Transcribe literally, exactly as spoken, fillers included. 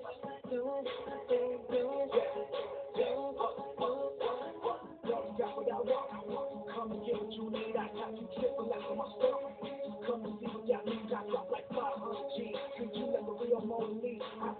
Got what I want. Come and get what you need. I got you tripping like on my stuff. Come and see what that means. I drop like five hundred G's. Treat you like a real Mona Lisa. I